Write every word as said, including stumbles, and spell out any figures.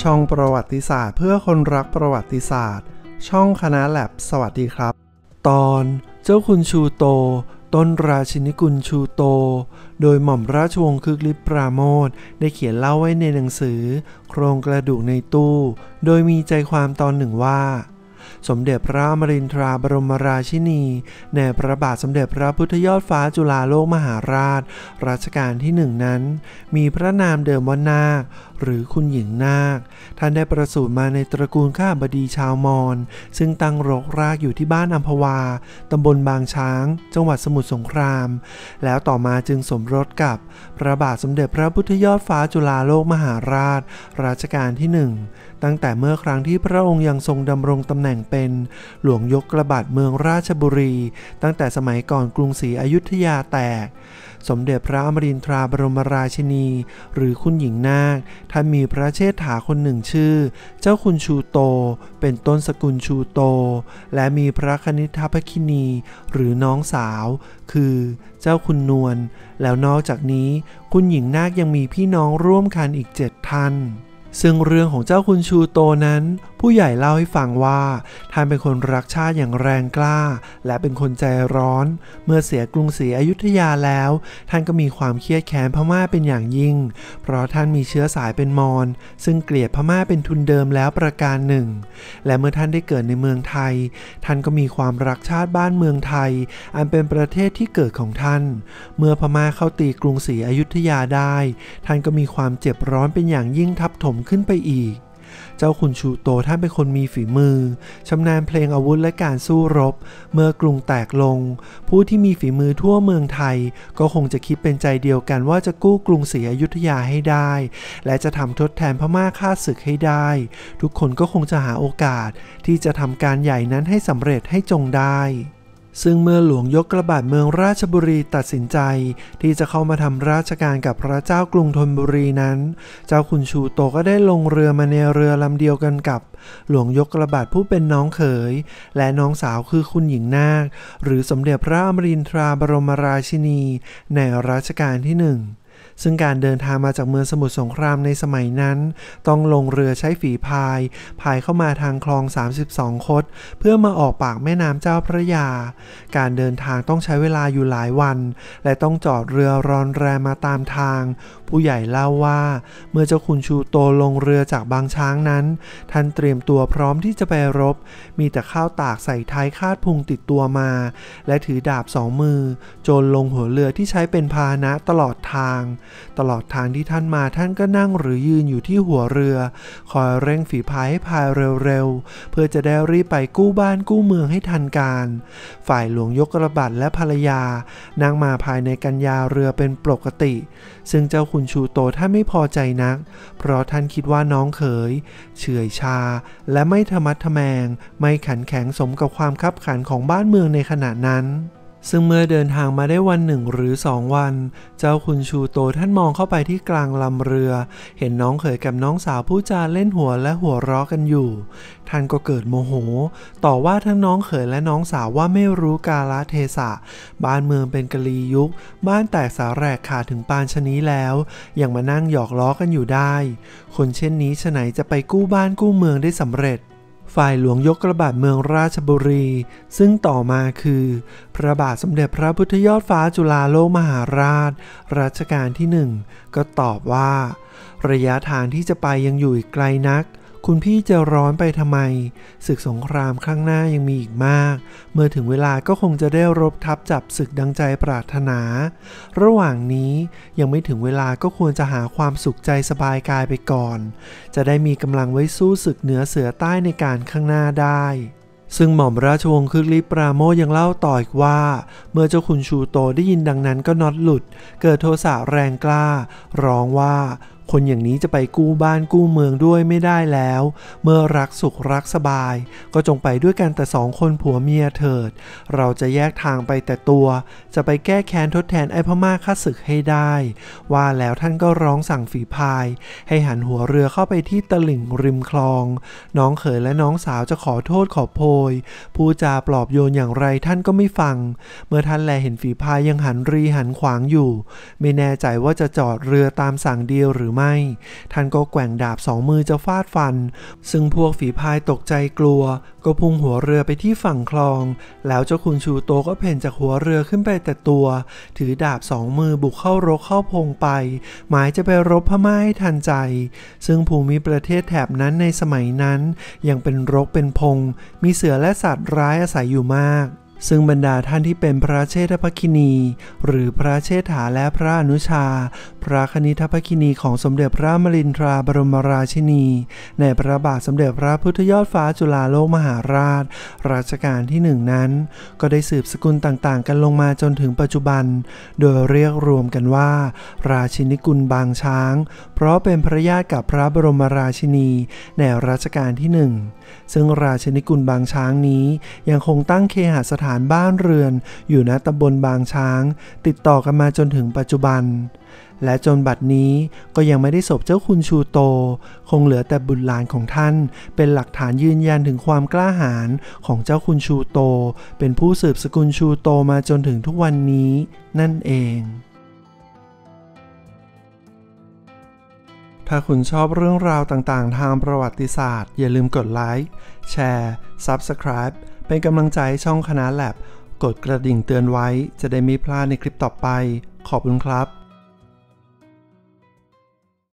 ช่องประวัติศาสตร์เพื่อคนรักประวัติศาสตร์ช่องคณะแลบสวัสดีครับตอนเจ้าคุณชูโตต้นราชินีกุลชูโตโดยหม่อมราชวงศ์คึกฤทธิ์ปราโมทย์ได้เขียนเล่าไว้ในหนังสือโครงกระดูกในตู้โดยมีใจความตอนหนึ่งว่าสมเด็จพระอมรินทราบรมราชินีในพระบาทสมเด็จพระพุทธยอดฟ้าจุฬาโลกมหาราชรัชกาลที่หนึ่งนั้นมีพระนามเดิมว่านาคหรือคุณหญิงนาคท่านได้ประสูติมาในตระกูลข้าบดีชาวมอญซึ่งตั้งรกรากอยู่ที่บ้านอัมพวาตำบลบางช้างจังหวัดสมุทรสงครามแล้วต่อมาจึงสมรสกับพระบาทสมเด็จพระพุทธยอดฟ้าจุฬาโลกมหาราชรัชกาลที่หนึ่งตั้งแต่เมื่อครั้งที่พระองค์ยังทรงดำรงตำแหน่งเป็นหลวงยกกระบัดเมืองราชบุรีตั้งแต่สมัยก่อนกรุงศรีอยุธยาแตกสมเด็จพระอมรินทราบรมราชินีหรือคุณหญิงนาคท่านมีพระเชษฐาคนหนึ่งชื่อเจ้าคุณชูโตเป็นต้นสกุลชูโตและมีพระคณิษฐภคินีหรือน้องสาวคือเจ้าคุณนวลแล้วนอกจากนี้คุณหญิงนาคยังมีพี่น้องร่วมกันอีกเจ็ดท่านซึ่งเรื่องของเจ้าคุณชูโตนั้นผู้ใหญ่เล่าให้ฟังว่าท่านเป็นคนรักชาติอย่างแรงกล้าและเป็นคนใจร้อนเมื่อเสียกรุงศรีอยุธยาแล้วท่านก็มีความเครียดแค้นพม่าเป็นอย่างยิ่งเพราะท่านมีเชื้อสายเป็นมอญซึ่งเกลียดพม่าเป็นทุนเดิมแล้วประการหนึ่งและเมื่อท่านได้เกิดในเมืองไทยท่านก็มีความรักชาติบ้านเมืองไทยอันเป็นประเทศที่เกิดของท่านเมื่อพม่าเข้าตีกรุงศรีอยุธยาได้ท่านก็มีความเจ็บร้อนเป็นอย่างยิ่งทับถมขึ้นไปอีกเจ้าคุณชูโตท่านเป็นคนมีฝีมือชำนาญเพลงอาวุธและการสู้รบเมื่อกรุงแตกลงผู้ที่มีฝีมือทั่วเมืองไทยก็คงจะคิดเป็นใจเดียวกันว่าจะกู้กรุงศรีอยุธยาให้ได้และจะทำทดแทนพม่าฆ่าศึกให้ได้ทุกคนก็คงจะหาโอกาสที่จะทำการใหญ่นั้นให้สำเร็จให้จงได้ซึ่งเมื่อหลวงยกกระบัดเมืองราชบุรีตัดสินใจที่จะเข้ามาทำราชการกับพระเจ้ากรุงธนบุรีนั้นเจ้าคุณชูโตก็ได้ลงเรือมาในเรือลำเดียวกันกับหลวงยกกระบัดผู้เป็นน้องเขยและน้องสาวคือคุณหญิงนาคหรือสมเด็จพระอมรินทราบรมราชินีในรัชกาลที่หนึ่งซึ่งการเดินทางมาจากเมืองสมุทรสงครามในสมัยนั้นต้องลงเรือใช้ฝีพายพายเข้ามาทางคลองสามสิบสองคดเพื่อมาออกปากแม่น้ำเจ้าพระยาการเดินทางต้องใช้เวลาอยู่หลายวันและต้องจอดเรือรอนแรมมาตามทางผู้ใหญ่เล่าว่าเมื่อเจ้าคุณชูโตลงเรือจากบางช้างนั้นท่านเตรียมตัวพร้อมที่จะไปรบมีแต่ข้าวตากใส่ท้ายคาดพุงติดตัวมาและถือดาบสองมือโจรลงหัวเรือที่ใช้เป็นพาหนะตลอดทางตลอดทางที่ท่านมาท่านก็นั่งหรือยืนอยู่ที่หัวเรือคอยเร่งฝีพายให้พายเร็วๆเพื่อจะได้รีบไปกู้บ้านกู้เมืองให้ทันการฝ่ายหลวงยกกระบัดและภรรยานั่งมาภายในกัญญาเรือเป็นปกติซึ่งเจ้าคุณชูโตท่านไม่พอใจนักเพราะท่านคิดว่าน้องเขยเฉื่อยชาและไม่ทะมัดทะแมงไม่ขันแข็งสมกับความคับขันของบ้านเมืองในขณะนั้นซึ่งเมื่อเดินทางมาได้วันหนึ่งหรือสองวันเจ้าคุณชูโตท่านมองเข้าไปที่กลางลำเรือเห็นน้องเขยกับน้องสาวผู้จาเล่นหัวและหัวเราะกันอยู่ท่านก็เกิดโมโหต่อว่าทั้งน้องเขยและน้องสาวว่าไม่รู้กาลเทศะบ้านเมืองเป็นกะลียุคบ้านแตกสาแหรกขาดถึงปานชะนี้แล้วยังมานั่งหยอกล้อกันอยู่ได้คนเช่นนี้ฉะไหนจะไปกู้บ้านกู้เมืองได้สำเร็จฝ่ายหลวงยกกระบัดเมืองราชบุรีซึ่งต่อมาคือพระบาทสมเด็จพระพุทธยอดฟ้าจุฬาโลกมหาราชรัชกาลที่หนึ่งก็ตอบว่าระยะทางที่จะไปยังอยู่อีกไกลนักคุณพี่จะร้อนไปทำไมศึกสงครามข้างหน้ายังมีอีกมากเมื่อถึงเวลาก็คงจะได้รบทับจับศึกดังใจปรารถนาระหว่างนี้ยังไม่ถึงเวลาก็ควรจะหาความสุขใจสบายกายไปก่อนจะได้มีกำลังไว้สู้ศึกเหนือเสือใต้ในการข้างหน้าได้ซึ่งหม่อมราชวงศ์คึกฤทธิ์ปราโมทย์ยังเล่าต่ออีกว่าเมื่อเจ้าคุณชูโตได้ยินดังนั้นก็น็อตหลุดเกิดโทสะแรงกล้าร้องว่าคนอย่างนี้จะไปกู้บ้านกู้เมืองด้วยไม่ได้แล้วเมื่อรักสุขรักสบายก็จงไปด้วยกันแต่สองคนผัวเมียเถิดเราจะแยกทางไปแต่ตัวจะไปแก้แค้นทดแทนไอ้พม่าฆ่าศึกให้ได้ว่าแล้วท่านก็ร้องสั่งฝีพายให้หันหัวเรือเข้าไปที่ตลิ่งริมคลองน้องเขยและน้องสาวจะขอโทษขอโพยผู้จาปลอบโยนอย่างไรท่านก็ไม่ฟังเมื่อท่านแลเห็นฝีพายยังหันรีหันขวางอยู่ไม่แน่ใจว่าจะจอดเรือตามสั่งเดียวหรือไม่ ท่านก็แกว่งดาบสองมือจะฟาดฟันซึ่งพวกฝีพายตกใจกลัวก็พุ่งหัวเรือไปที่ฝั่งคลองแล้วเจ้าคุณชูโตก็เพ่นจากหัวเรือขึ้นไปแต่ตัวถือดาบสองมือบุกเข้ารกเข้าพงไปหมายจะไปรบพม่าให้ทันใจซึ่งภูมิประเทศแถบนั้นในสมัยนั้นยังเป็นรกเป็นพงมีเสือและสัตว์ร้ายอาศัยอยู่มากซึ่งบรรดาท่านที่เป็นพระเชษฐภคินีหรือพระเชษฐาและพระอนุชาพระคณิธภคินีของสมเด็จพระมรินทราบรมราชินีในพระบาทสมเด็จพระพุทธยอดฟ้าจุฬาโลกมหาราชรัชกาลที่หนึ่งนั้นก็ได้สืบสกุลต่างๆกันลงมาจนถึงปัจจุบันโดยเรียกรวมกันว่าราชินีกุลบางช้างเพราะเป็นพระญาติกับพระบรมราชินีในรัชกาลที่หนึ่งซึ่งราชินีกุลบางช้างนี้ยังคงตั้งเคหสถานบ้านเรือนอยู่ณตำบลบางช้างติดต่อกันมาจนถึงปัจจุบันและจนบัดนี้ก็ยังไม่ได้ศพเจ้าคุณชูโตคงเหลือแต่บุตรหลานของท่านเป็นหลักฐานยืนยันถึงความกล้าหาญของเจ้าคุณชูโตเป็นผู้สืบสกุลชูโตมาจนถึงทุกวันนี้นั่นเองถ้าคุณชอบเรื่องราวต่างๆทางประวัติศาสตร์อย่าลืมกดไลค์แชร์ ซับสไครบ์ เป็นกำลังใจให้ช่องคณะแลบกดกระดิ่งเตือนไว้จะได้ไม่พลาดในคลิปต่อไปขอบคุณครับ